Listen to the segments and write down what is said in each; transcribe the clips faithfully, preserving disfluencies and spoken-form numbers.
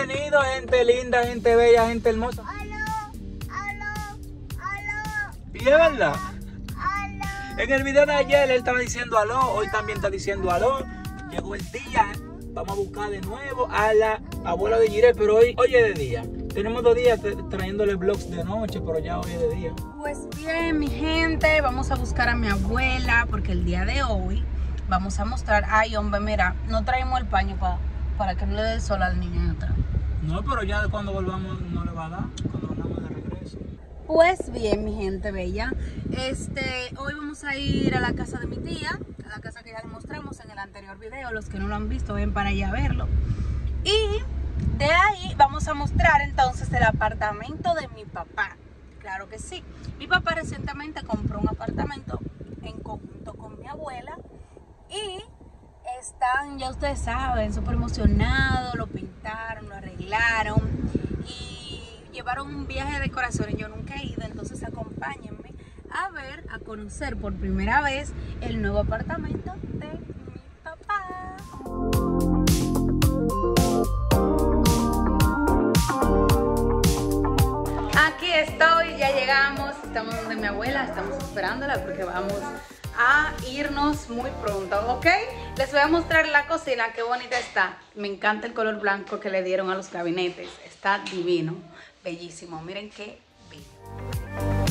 Bienvenido, gente linda, gente bella, gente hermosa. Aló, aló, aló. Y es verdad. Aló. En el video de ayer él estaba diciendo aló, hoy también está diciendo aló. Llegó el día, vamos a buscar de nuevo a la abuela de Jirel, pero hoy, hoy es de día. Tenemos dos días trayéndole vlogs de noche, pero ya hoy es de día. Pues bien, mi gente, vamos a buscar a mi abuela porque el día de hoy vamos a mostrar. Ay, hombre, mira, no traemos el paño pa, para que no le dé el sol al niño atrás. No, pero ya cuando volvamos no le va a dar, cuando andamos de regreso. Pues bien, mi gente bella, este, hoy vamos a ir a la casa de mi tía, a la casa que ya les mostramos en el anterior video. Los que no lo han visto, ven para allá a verlo. Y de ahí vamos a mostrar entonces el apartamento de mi papá. Claro que sí. Mi papá recientemente compró un apartamento en conjunto con mi abuela y están, ya ustedes saben, súper emocionados, lo pintaron, lo arreglaron y llevaron un viaje de decoraciones. Yo nunca he ido, entonces acompáñenme a ver, a conocer por primera vez el nuevo apartamento de mi papá. Aquí estoy, ya llegamos, estamos donde mi abuela, estamos esperándola porque vamos a irnos muy pronto, ¿ok? Les voy a mostrar la cocina, qué bonita está. Me encanta el color blanco que le dieron a los gabinetes, está divino, bellísimo, miren qué bello.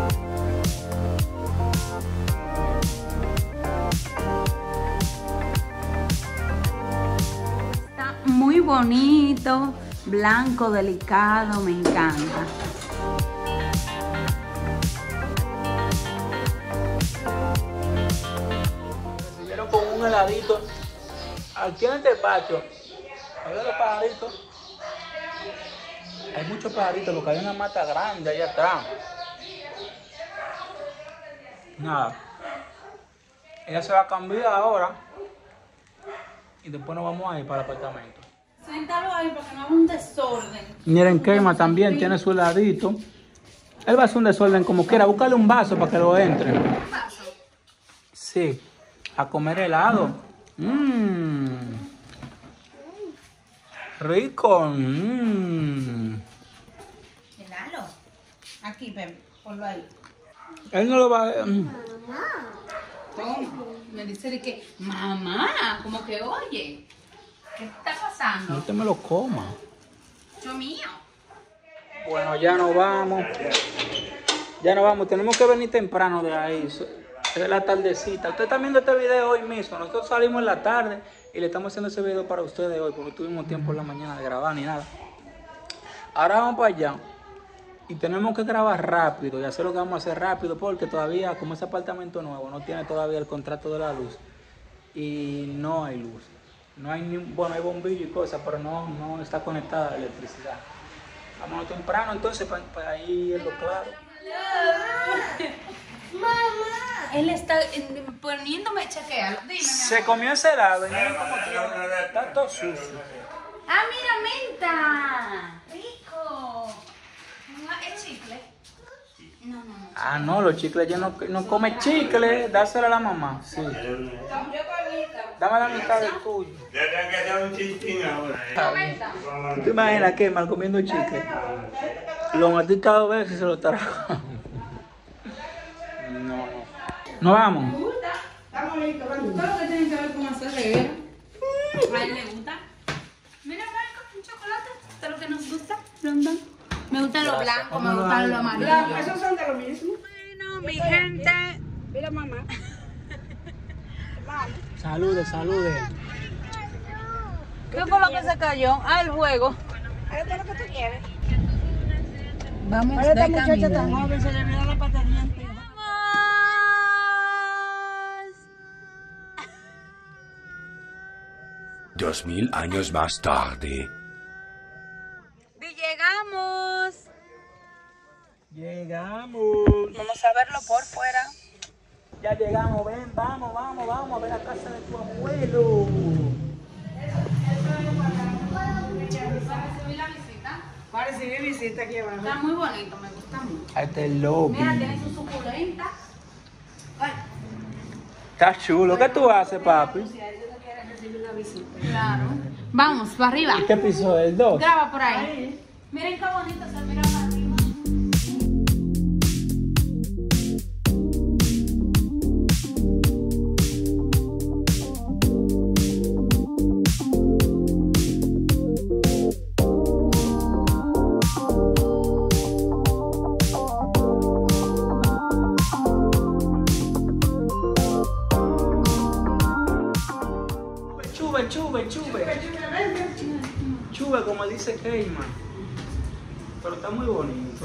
Está muy bonito, blanco, delicado, me encanta. Recibieron con un heladito. Aquí en el despacho, a ver los pajaritos. Hay muchos pajaritos porque hay una mata grande allá atrás. Nada. Ella se va a cambiar ahora y después nos vamos a ir para el apartamento. Siéntalo ahí para que no haga un desorden. Miren, Keima también tiene su heladito. Él va a hacer un desorden como quiera. Búscale un vaso para que lo entre. ¿Un vaso? Sí, a comer helado. Mmm. Rico. Mmm. Helalo. Aquí, ven, ponlo ahí. Él no lo va a... Mm. Toma. Me dice de que, mamá, como que oye, ¿qué está pasando? No te me lo comas. Yo mío. Bueno, ya nos vamos. Ya nos vamos. Tenemos que venir temprano de ahí. Es la tardecita. Ustedes están viendo este video hoy mismo. Nosotros salimos en la tarde y le estamos haciendo ese video para ustedes hoy porque no tuvimos tiempo en la mañana de grabar ni nada. Ahora vamos para allá. Y tenemos que grabar rápido y hacer lo que vamos a hacer rápido porque todavía, como ese apartamento nuevo, no tiene todavía el contrato de la luz. Y no hay luz. No hay ni, bueno, hay bombillo y cosas, pero no, no está conectada la electricidad. Vámonos temprano entonces para, para irlo claro. Mamá. Él está eh, poniéndome chequear. Dime, mi Se amor. comió ese helado, vinieron como que está todo sucio. Ah, mira, menta. Rico. ¿Es chicle? No, no, no. Ah, no, los chicles, yo no, no come chicle, dáselo a la mamá. Sí. Dame la mitad del tuyo. Tendrá que hacer un chistín ahora. ¿Tú te imaginas que mal comiendo chicle? Lo matita dos veces y se lo trajo. No, no. ¿Nos vamos? Está bonito. Todo lo que tiene que ver con hacer reguero. A él le gusta. Mira, Marco, un chocolate. ¿Esto es lo que nos gusta? London. Me gusta lo blanco, me gusta lo amarillo. Esos son de lo mismo. Bueno, mi gente. Mira, mamá. Salude, salude. ¿Qué fue lo que se cayó? Ah, el juego. Esto es lo que tú quieres. Vamos Pero de esta muchacha camino. tan joven se le olvidó la batería entera. Dos mil años más tarde. Y llegamos. Llegamos. Vamos a verlo por fuera. Ya llegamos, ven, vamos, vamos, vamos a ver la casa de tu abuelo. Para recibir visita aquí abajo. Está muy bonito, me gusta mucho. Ahí está el lobby. Mira, tiene su suculenta. Ay, Está chulo. ¿Qué tú haces, papi? claro. Vamos, para arriba. ¿Qué piso es? ¿El dos? Graba por ahí. Miren qué bonito se mira para arriba. Chube, chube, chube. Chube, como dice Keyman. Pero está muy bonito.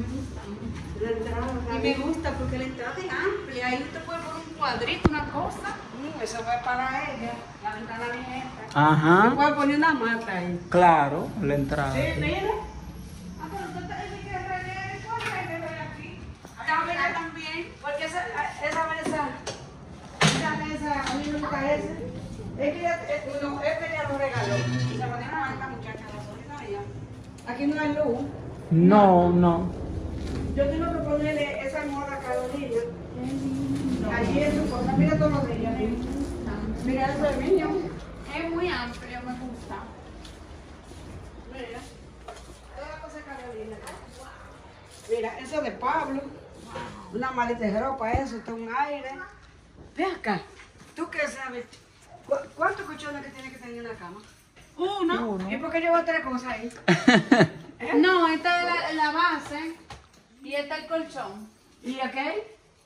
Y me gusta porque la entrada es amplia. Ahí usted puede poner un cuadrito, una cosa. Mm, Eso fue para ella, la ventana abierta. Ajá. Puede poner una mata ahí. Claro, la entrada. Sí, mira. Ah, pero usted está diciendo que regué, ¿cuál regué aquí? Acá verá también. Porque esa, esa mesa, esa mesa, a mí no me parece. Es que ella, eh, no, este ya lo regaló. Y se lo dieron a esta muchacha, la sobrina de ella. Aquí no hay luz. No, no. Yo tengo que ponerle esa moda a Carolina. Allí es su cosa. Mira todo lo de ella. Mira, mira eso de niño. Es muy amplio, me gusta. Mira. Toda la cosa de Carolina. Mira, eso de Pablo. Una maleta de ropa, eso, está un aire. Ve acá. ¿Tú qué sabes? ¿Cu- ¿Cuántos colchones que tiene que tener en la cama? Uno. Uno. ¿Y por qué llevo tres cosas ahí? No, esta es la, la base. Y esta es el colchón. ¿Y aquel?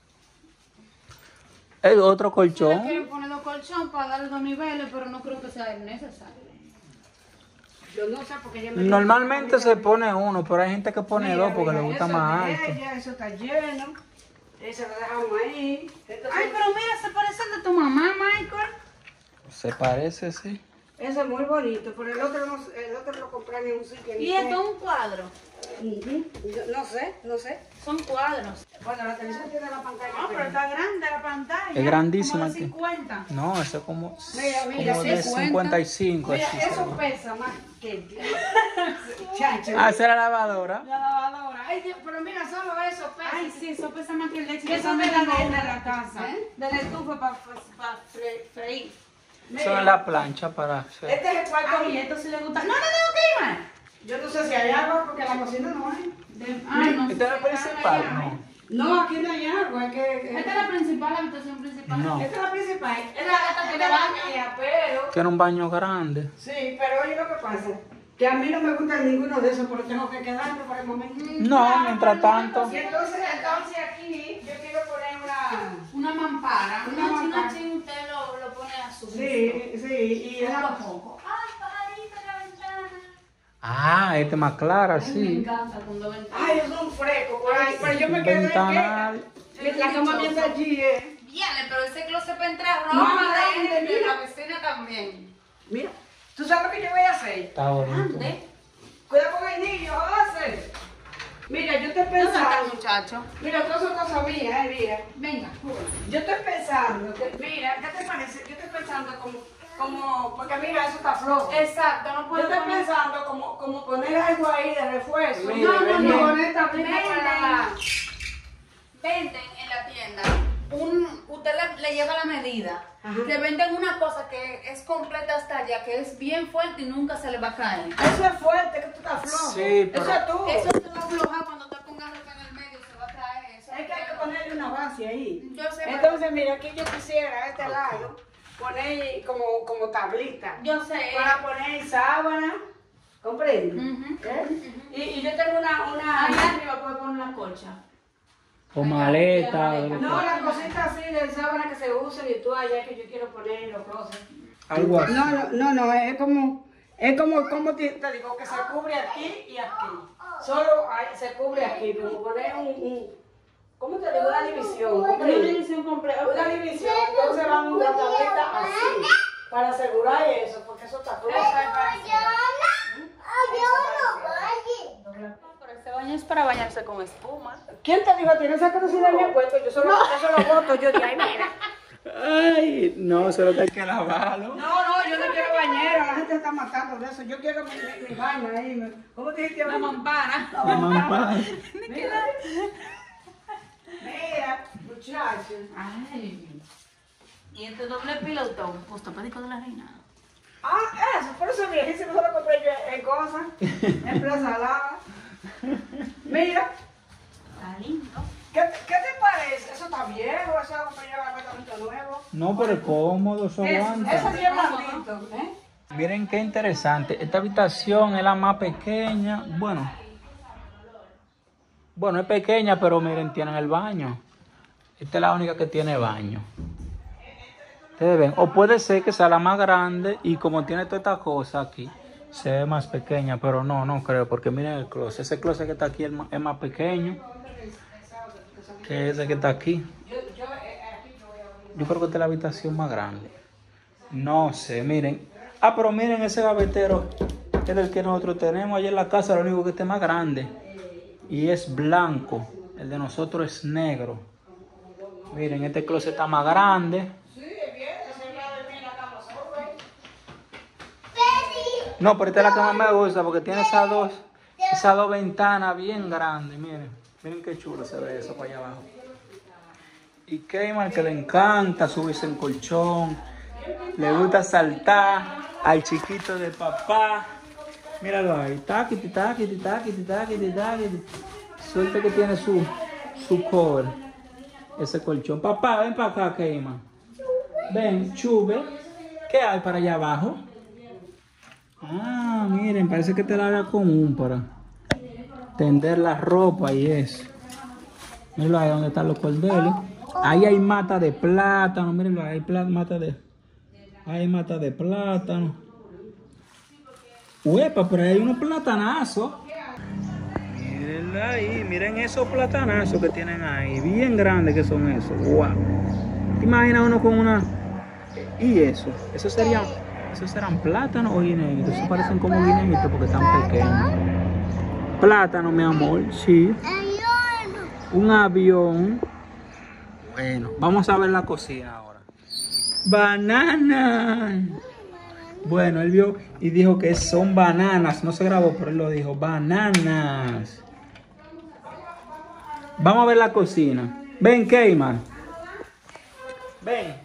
El otro Yo colchón. quiero poner dos colchones para darle dos niveles, pero no creo que sea necesario. Yo no sé porque ella me Normalmente se pone uno, pero hay gente que pone Mira, dos porque mira, le gusta eso más es alto. de ella, eso está lleno. Eso lo dejamos ahí. Entonces, Ay, pero mira, se parece al de tu mamá, Michael. Se parece, sí. Eso es muy bonito, pero el otro, no, el otro lo compré en un sitio. ni Y sé. esto es un cuadro. Ujú. Yo no sé, no sé. Son cuadros. Bueno, la televisión tiene la pantalla. No, pero está grande la pantalla. Es grandísima, Como de tío. cincuenta. No, eso es como, Mira, mira, como sí, de cincuenta. cincuenta y cinco. Mira, así eso se ve. pesa más que el diablo. Chacho. Ah, esa es la lavadora. La lavadora. Ay, Dios, pero mira, solo eso pesa. Ay, sí, eso pesa más que el leche. ¿Qué Eso son me de da la una de en la la casa? casa. ¿Eh? De la estufa para freír. Eso es la plancha para hacer. Este es el cuarto. Ay, esto sí le gusta. No, no, no, Keyman. Yo no sé si hay agua porque en la cocina no hay. De- Ay, no. ¿Esta es la sé, principal? allá. No. No, aquí no hay agua. Es que, Esta es la principal, la habitación principal. No. Esta es la principal. Es la gata que Esta le es la baña. mía, pero... Tiene un baño grande. Sí, pero oye lo que pasa. Que a mí no me gusta ninguno de esos, pero tengo que quedarme por el momento. No, mientras tanto. Y entonces, entonces aquí yo quiero poner una... Una mampara. Una Una china mampara. chin, usted lo, lo pone a su gusto. Sí, sí, y Poco a esa... poco. Ay, pajarito en la ventana. Ah, esta es más clara, Ay, me sí. encanta con dos ventanas. Ay, es un fresco por ahí, pero yo me quedé Ventanal. que... La cama mía está allí, eh. Viene, pero ese closet para entrar No, ropa grande, de, de mira. la vecina también. Mira, ¿tú sabes lo que yo voy a hacer? Está bonito. Grande. Cuidado con el niño, José. Mira, yo estoy ¿Dónde está el pensando... muchacho? Mira, todas son cosas mías, eh, mira. Venga. Yo estoy pensando, que, mira, ¿qué te parece? Yo estoy pensando como, como, porque mira, eso está flojo. Exacto, no Yo puedo estoy poner... pensando como, como poner algo ahí de refuerzo. Mire, No, no, Y no. poner tablita para... Venden en la tienda, un, usted le, le lleva la medida, Ajá. le venden una cosa que es completa hasta allá, que es bien fuerte y nunca se le va a caer. Eso es fuerte, que tú estás flojo. Sí, pero- Eso es tú. Eso se va a aflojar cuando te pongas ropa en el medio, se va a caer. Eso Es que hay que ponerle una base ahí. Yo sé, pero- Entonces, mira, aquí yo quisiera, a este lado, poner como, como tablita. Yo sé. Para poner sábana, ¿comprendes? Ujú, ¿Eh? y, y yo tengo una... una Allá arriba puede poner una colcha. O maleta. o lo no, que- las cositas así de sábana que se usan y tú allá que yo quiero poner en los closets. Algo así. No, no, no, no, es como, es como, como te, te digo, que se cubre aquí y aquí. Solo ahí se cubre aquí, como poner un, un ¿cómo te digo? Una división. Una ¿comprendes? división completa. Una división, entonces van una tableta así, para asegurar eso, porque eso está flojo. Pero ese baño es para bañarse con espuma. ¿Quién te dijo? ¿Tienes esa curiosidad en mi puesto? Yo solo, yo solo voto, yo de ahí, mira. Ay, no, solo que hay que lavarlo. No, no, yo no quiero bañera, la gente está matando de eso. Yo quiero mi, mi, mi baño ahí. me- ¿Cómo te dijiste? Una mampara. La mampara. Mira, mira, muchachos. Ay. Y este doble pilotón, postopédico de la reina. Ah, eso, por eso viejísimo se lo compré yo en cosas, en Plaza Lava. Mira, Está lindo. ¿qué, ¿qué te parece? Eso está viejo, eso lo compré yo en apartamento nuevo. No, pero es cómodo, eso Eso, aguanta. eso sí es blandito, ¿eh? Miren qué interesante. Esta habitación es la más pequeña. Bueno, bueno, es pequeña, pero miren, tienen el baño. Esta es la única que tiene baño. Ustedes ven. O puede ser que sea la más grande y como tiene toda esta cosa aquí, se ve más pequeña, pero no, no creo, porque miren el closet. Ese closet que está aquí es más, es más pequeño que ese que está aquí. Yo creo que esta es la habitación más grande. No sé, miren. Ah, pero miren ese gavetero, es el que nosotros tenemos allá en la casa, lo único que este es más grande. Y es blanco. El de nosotros es negro. Miren, este closet está más grande. No, pero esta es la que más me gusta porque tiene esas dos, esas dos ventanas bien grandes. Miren, miren qué chulo se ve eso para allá abajo. Y Keiman, que le encanta subirse en colchón. Le gusta saltar al chiquito de papá. Míralo ahí. Taquiti, taquiti, taquiti, taquiti, taquiti. Suerte que tiene su, su cover. Ese colchón. Papá, ven para acá, Keiman. Ven, chube. ¿Qué hay para allá abajo? Ah, miren, parece que te la haga común para tender la ropa y eso. Mírenlo ahí donde están los cordeles. Ahí hay mata de plátano. Mírenlo, ahí hay mata de... Hay mata de plátano. Uepa, pero ahí hay unos platanazos. Miren ahí, miren esos platanazos que tienen ahí. Bien grandes que son esos. Wow. ¿Te imaginas uno con una... ¿Y eso? Eso serían... ¿Esos serán plátanos o guineitos? Esos parecen como guineitos porque están pequeños. Plátano, mi amor, sí. Un avión. Bueno, vamos a ver la cocina ahora. ¡Banana! Bueno, él vio y dijo que son bananas. No se grabó, pero él lo dijo. ¡Bananas! Vamos a ver la cocina. Ven, Keiman. Ven.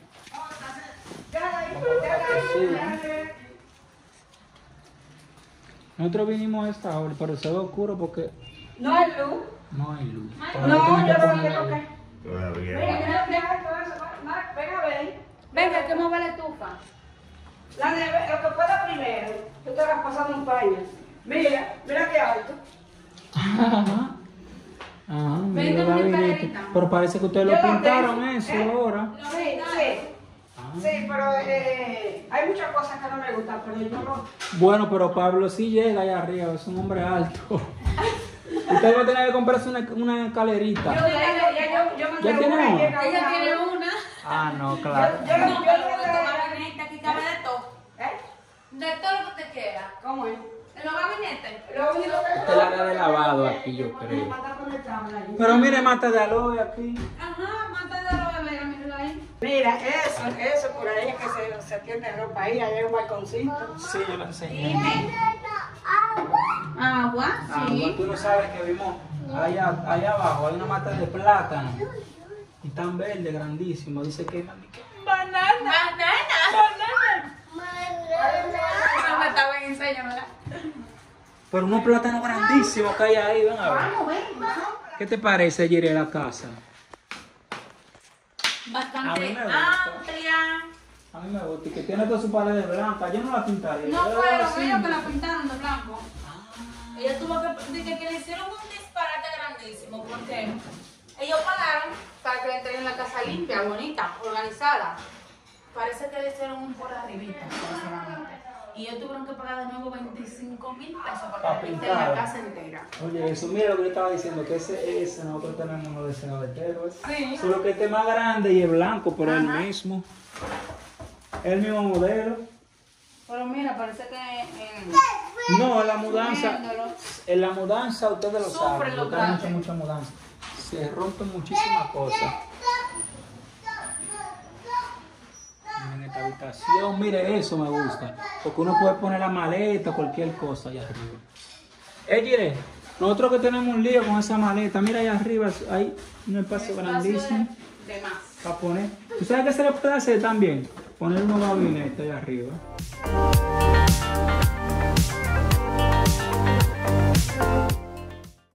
Nosotros vinimos a esta hora, pero se ve oscuro porque No hay luz. no hay luz. No, yo no quiero que... Todavía. Venga, venga, ven. Venga, que mueva la estufa. La neve, lo que pueda primero. Tú te vas pasando un paño. Mira, mira qué alto. Ajá. Ajá, mira Venga, el una gabinete. escalerita. Pero parece que ustedes Yo lo lo pintaron tengo, eso ¿eh? ahora. Sí, sí. Sí, pero eh, hay muchas cosas que no me gustan, pero yo no. Bueno, pero Pablo sí llega allá arriba, es un hombre alto. Usted va a tener que comprarse una, una escalerita. Yo, ya, ya, yo, yo me ¿Ya tiene una y una? llega Ella una- tiene una. Ah, no, claro. Yo, yo, No, yo, pero yo- con tu gabinete aquí cabe de todo. ¿Eh? De todo lo que te quiera. ¿Cómo es? En los gabinetes. Lo único que... Esta es la área de lavado aquí, yo creo. Mata con el tabla ahí. Pero mire, mata de aloe aquí. Ajá, mata de los bebés, míralo ahí. Mira, eso, eso, por ahí es que se, se tiende ropa ahí, ahí hay un balconcito. Sí, yo lo enseñé. Agua, Ah, sí. bueno, tú no sabes que vimos allá, allá abajo, hay una mata de plátano. Y tan verde, grandísimo. Dice que... Banana. Banana. No me está bien, enséñamela. Pero unos plátanos grandísimos que hay ahí, ven a ver. ¿Qué te parece, Yiri, la casa? A mí Bastante me gusta. amplia. A mí me gusta y que tiene todas sus paredes blancas. Yo no la pintaría. No yo fueron así. ellos que la pintaron de blanco. Ella tuvo que, dije que le hicieron un disparate grandísimo porque ellos pagaron para que le entreguen la casa limpia, bonita, organizada. Parece que le hicieron un por arribita, sinceramente. Y ellos tuvieron que pagar de nuevo veinticinco mil pesos para Pa' que le pinten pintar. la casa entera. Oye, eso, mira lo que yo estaba diciendo, que ese, ese nosotros tenemos uno de ese gavetero. ¿eh? Sí. Solo que este es más grande y es blanco, pero es el mismo. Es el mismo modelo. Pero mira, parece que en... No, en la mudanza, Viéndolo. en la mudanza ustedes lo Sufren saben, los ustedes han hecho gatos. mucha mudanza. Se rompen muchísimas cosas. Miren esta habitación, mire eso me gusta. Porque uno puede poner la maleta, cualquier cosa allá arriba. Eh, Gire, nosotros que tenemos un lío con esa maleta, mira allá arriba, hay un espacio grandísimo de más. para poner. ¿Tú sabes qué se le puede hacer también? poner unos gabinetes ahí arriba.